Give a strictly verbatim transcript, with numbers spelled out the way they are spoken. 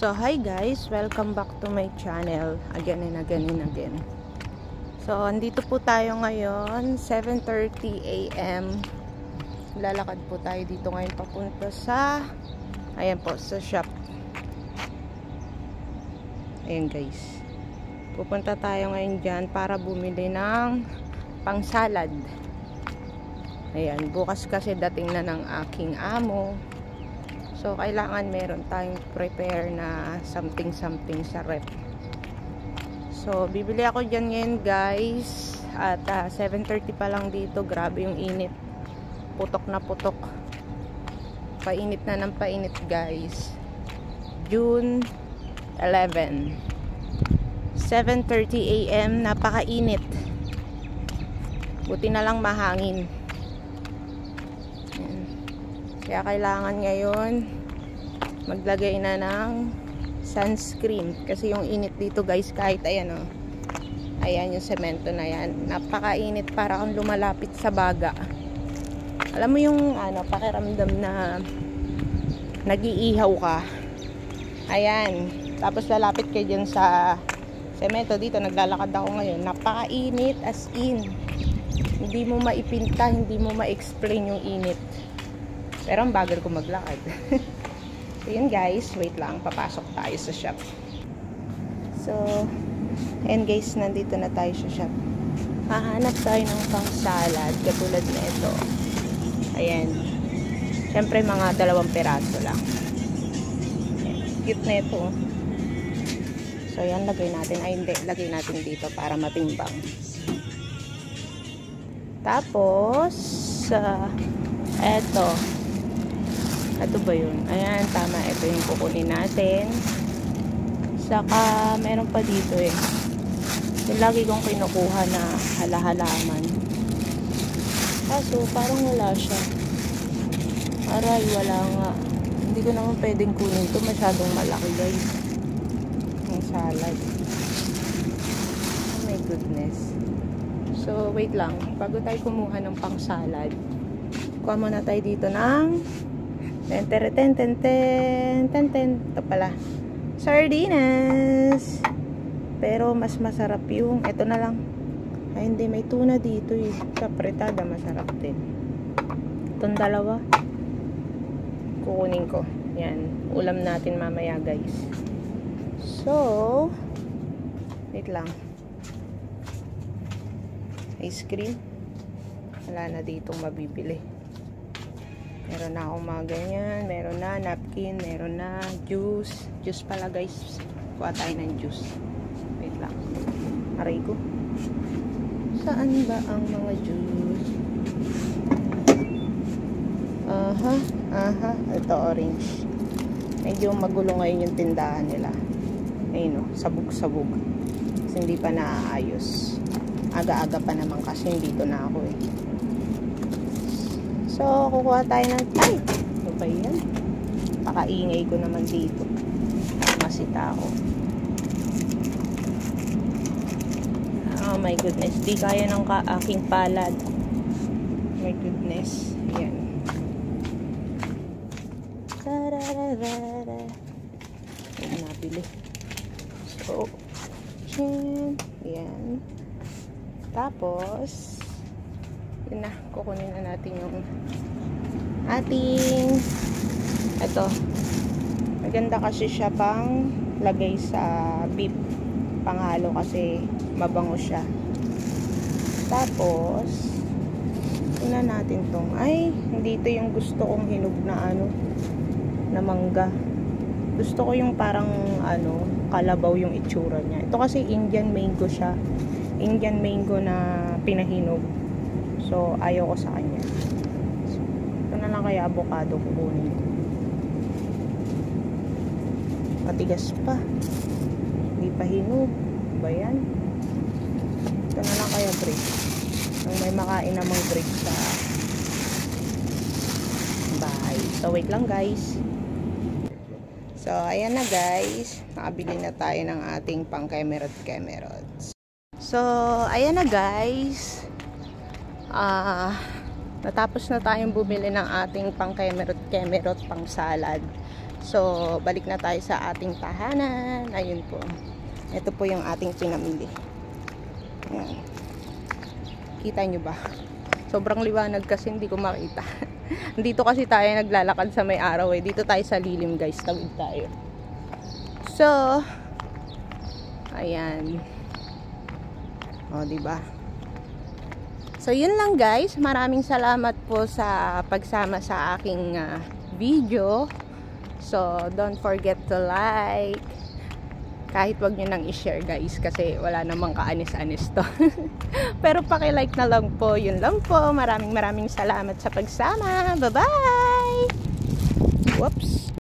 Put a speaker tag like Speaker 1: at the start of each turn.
Speaker 1: So hi guys, welcome back to my channel again and again and again. So andito po tayo ngayon, seven thirty a m Lalakad po tayo dito ngayon papunta sa ayan po, sa shop. Ayan guys, pupunta tayo ngayon dyan para bumili ng pang salad. Ayan, bukas kasi dating na ng aking amo. So, kailangan meron tayong prepare na something-something sa rep. So, bibili ako dyan ngayon guys. At uh, seven thirty pa lang dito. Grabe yung init. Putok na putok. Painit na ng painit guys. June eleventh. seven thirty a m Napakainit. Buti na lang mahangin. Kaya kailangan ngayon maglagay na ng sunscreen. Kasi yung init dito guys, kahit ayan o. Ayan yung semento na yan. Napakainit, para kang lumalapit sa baga. Alam mo yung ano, pakiramdam na nag-iihaw ka. Ayan. Tapos lalapit kayo dyan sa semento. Dito naglalakad ako ngayon. Napakainit as in. Hindi mo maipinta, hindi mo ma-explain yung init. Pero ang bagal ko maglakad. So yun guys, wait lang, papasok tayo sa shop. So and guys, nandito na tayo sa shop. Hahanap tayo ng pang salad katulad na ito. Ayan. Siyempre mga dalawang peraso lang. Ayan. Cute na ito. So yan, lagay natin. Ay hindi, lagay natin dito para matimbang. Tapos uh, eto. Ito ba yun? Ayan, tama. Ito yung kukunin natin. Saka, meron pa dito eh. Yung lagi kong kinukuha na halahalaman. Kaso, parang wala siya. Aray, wala nga. Hindi ko naman pwedeng kunin ito. Masyadong malaki guys. Yung salad. Oh my goodness. So, wait lang. Bago tayo kumuha ng pang salad, kuha muna tayo dito ng ten ten ten ten ten ten ten. Ito pala, sardinas. Pero mas masarap yung ito na lang. Ay hindi, may tuna dito eh. Sa pretada masarap din. Itong dalawa kukunin ko. Yan, ulam natin mamaya guys. So wait lang. Ice cream wala na ditong mabibili. Meron na akong mga ganyan. Meron na napkin. Meron na juice. Juice pala guys. Kuha tayo ng juice. Wait lang. Aray ko. Saan ba ang mga juice? Aha. Aha. Ito orange. Medyo magulo ngayon yung tindahan nila. Ayun o. Sabog-sabog. Kasi hindi pa naaayos. Aga-aga pa naman kasi dito na ako eh. So, kukuha tayo ng... Ay! Ano ba yan? Pakaingay ko naman dito. Masita ako. Oh my goodness. Di kaya ng ka aking palad. My goodness. Yan. Tararara. Yan nabili. So, yan. Yan. Tapos... na, kukunin na natin yung ating ito, maganda kasi siya pang lagay sa beef panghalo kasi mabango siya. Tapos una natin tong, ay hindi ito yung gusto kong hinog na ano na mangga. Gusto ko yung parang ano kalabaw yung itsura niya. Ito kasi Indian mango siya, Indian mango na pinahinog. So, ayaw ko sa kanya. So, ito na lang kaya avocado kukunin. Matigas pa. Hindi pa hinog. Ba yan? Ito na lang kaya break. Nung may makain namang break sa bahay. So, wait lang guys. So, ayan na guys. Nakabili na tayo ng ating pang kemerot-kemerot. So, ayan na guys. Ah, uh, natapos na tayong bumili ng ating pang kemerot-kemerot pang salad. So, balik na tayo sa ating tahanan. Ayun po. Ito po yung ating pinamili. Ayan. Kita nyo ba? Sobrang liwanag kasi hindi ko makita. Dito kasi tayo naglalakad sa may araw eh. Dito tayo sa lilim guys. Tawid tayo. So, ayan. O, diba? So, yun lang guys. Maraming salamat po sa pagsama sa aking uh, video. So, don't forget to like. Kahit wag nyo nang i-share guys. Kasi wala namang kaanis-anis to. Pero paki-like na lang po. Yun lang po. Maraming maraming salamat sa pagsama. Bye-bye! Whoops!